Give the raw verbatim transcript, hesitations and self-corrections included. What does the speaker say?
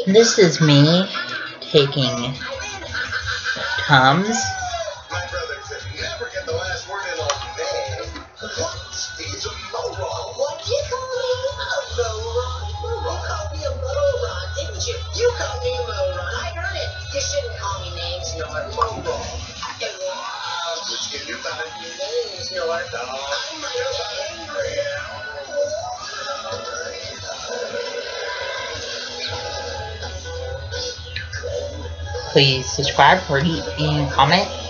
This is me taking Tums. Please subscribe, rate, and comment.